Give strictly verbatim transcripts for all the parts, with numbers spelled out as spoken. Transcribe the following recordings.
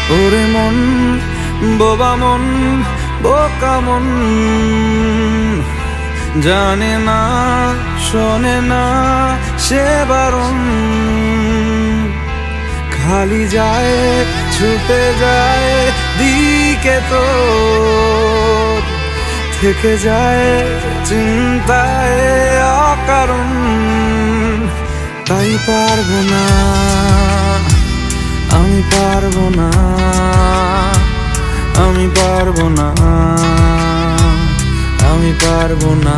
ওরে মন বোবা মন বোকা মন, জানে না শোনে না সে বারণ, খালি যায় ছুটে যায় দিকে তো থেকে যায় চিন্তায় অকারণ। তাই পারবো না আমি পারবো না আমি পারবো না আমি পারবো না।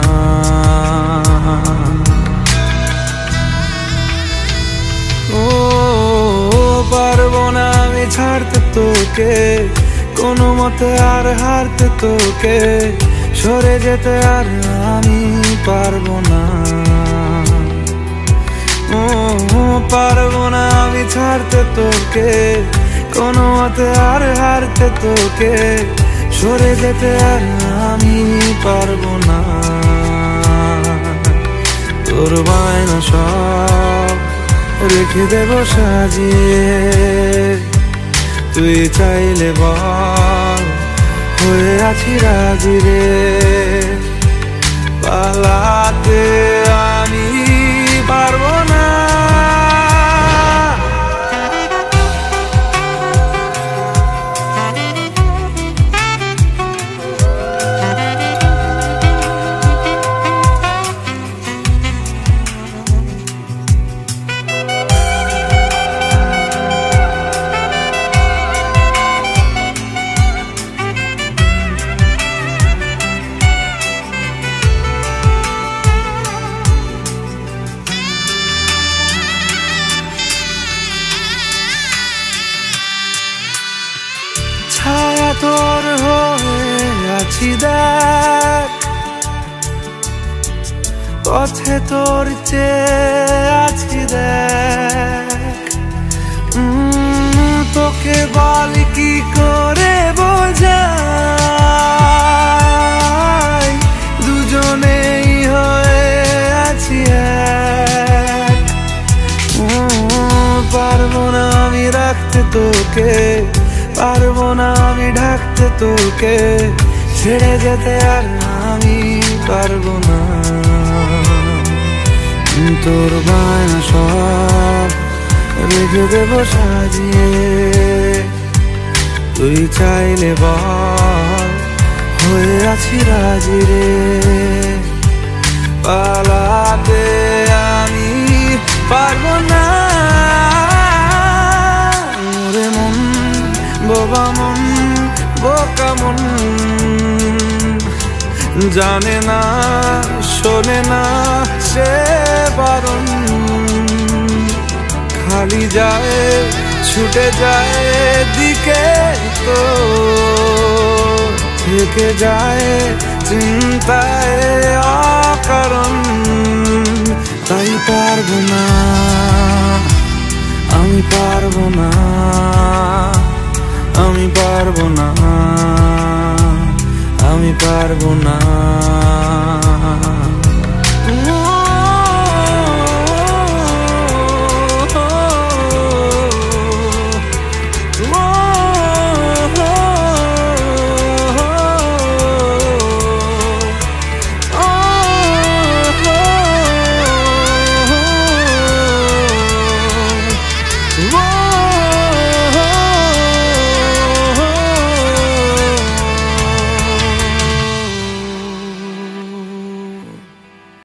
ও পারবো না আমি ছাড়তে তোকে, কোনো মতে আর হারতে তোকে, সরে যেতে আর আমি পারবো না। ও পারবো না আমি ছাড়তে তোকে, কোনো মতে আর হারতে তোকে, সরে যেতে আর আমি পারবো না। তোর বায়না সব রেখে দেব সাজিয়ে, তুই চাইলে বল হয়ে আছি রাজি রে। পালাতে আমি পারবো না, ছায়া তোর হয়ে আছি দেখ, পথে তোর চেয়ে আছি দেখ। তোকে বল কি করে বোঝাই, দুজনেই হয়ে আছি এক। পারবো না আমি রাখতে তোকে, পারবো না আমি ঢাকতে তোকে, ছেড়ে যেতে আর আমি পারবো না। তোর বায়না সব রেখে দেব সাজিয়ে, তুই চাইলে বল হয়ে আছি রাজি রে। পালাতে আমি পারবো না, ওরে মন বোবা মন বোকা মন, জানে না শোনে না সে বারণ, খালি যায় ছুটে যায় দিকে তো থেকে যায় চিন্তায় অকারণ। তাই পারবো না আমি পারবো না আমি পারবো না আমি পারবো না।